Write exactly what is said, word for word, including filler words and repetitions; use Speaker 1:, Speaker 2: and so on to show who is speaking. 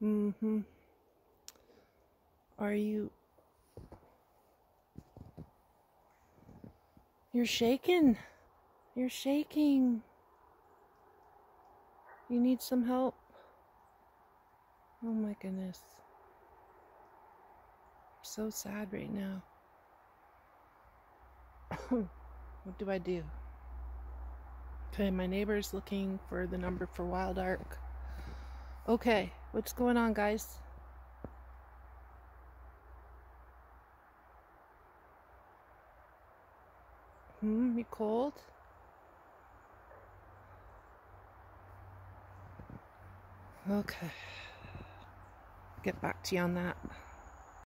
Speaker 1: Mm-hmm. Are you... You're shaking. You're shaking. You need some help? Oh my goodness. I'm so sad right now. What do I do? Okay, my neighbor's looking for the number for Wild Ark. Okay, what's going on, guys? Hmm, you cold? Okay. Get back to you on that.